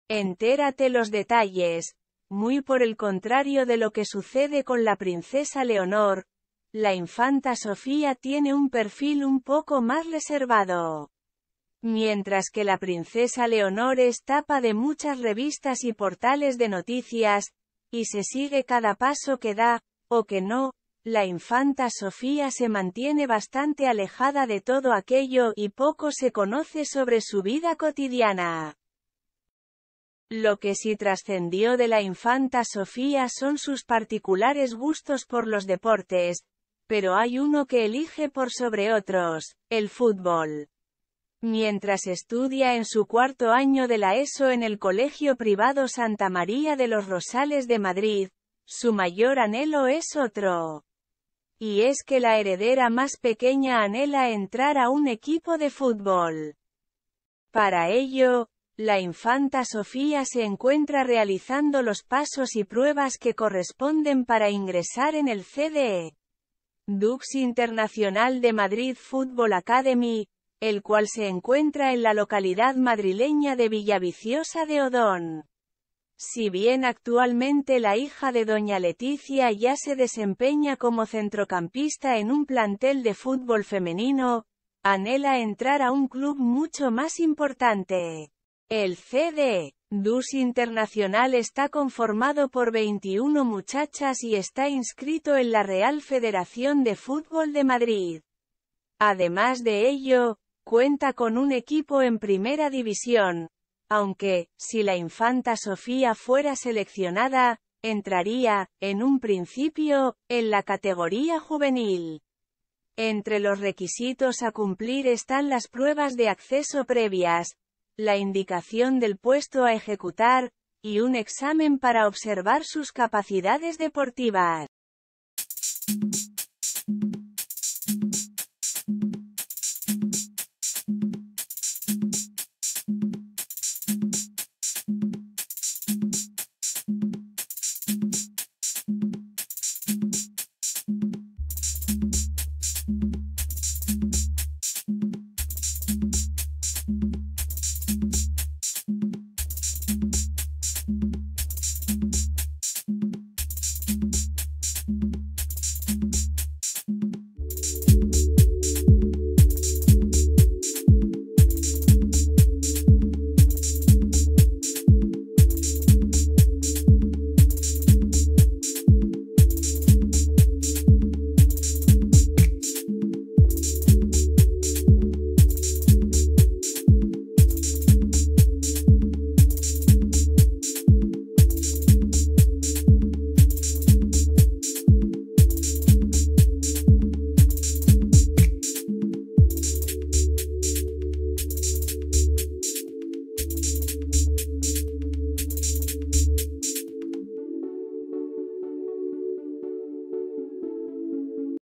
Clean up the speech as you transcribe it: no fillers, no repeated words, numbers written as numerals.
Entérate los detalles. Muy por el contrario de lo que sucede con la princesa Leonor, la infanta Sofía tiene un perfil un poco más reservado. Mientras que la princesa Leonor es tapa de muchas revistas y portales de noticias, y se sigue cada paso que da, o que no, la infanta Sofía se mantiene bastante alejada de todo aquello y poco se conoce sobre su vida cotidiana. Lo que sí trascendió de la infanta Sofía son sus particulares gustos por los deportes, pero hay uno que elige por sobre otros, el fútbol. Mientras estudia en su cuarto año de la ESO en el Colegio Privado Santa María de los Rosales de Madrid, su mayor anhelo es otro. Y es que la heredera más pequeña anhela entrar a un equipo de fútbol. Para ello, la infanta Sofía se encuentra realizando los pasos y pruebas que corresponden para ingresar en el CDE. Dux Internacional de Madrid Football Academy, el cual se encuentra en la localidad madrileña de Villaviciosa de Odón. Si bien actualmente la hija de doña Leticia ya se desempeña como centrocampista en un plantel de fútbol femenino, anhela entrar a un club mucho más importante. El CDE, Dux Internacional está conformado por 21 muchachas y está inscrito en la Real Federación de Fútbol de Madrid. Además de ello, cuenta con un equipo en primera división, aunque, si la infanta Sofía fuera seleccionada, entraría, en un principio, en la categoría juvenil. Entre los requisitos a cumplir están las pruebas de acceso previas, la indicación del puesto a ejecutar, y un examen para observar sus capacidades deportivas.